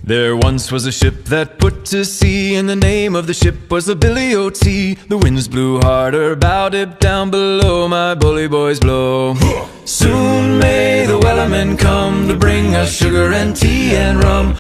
There once was a ship that put to sea, and the name of the ship was the Billy O.T. The winds blew harder, bowed it down below, my bully boys blow. Soon may the wellermen come to bring us sugar and tea and rum.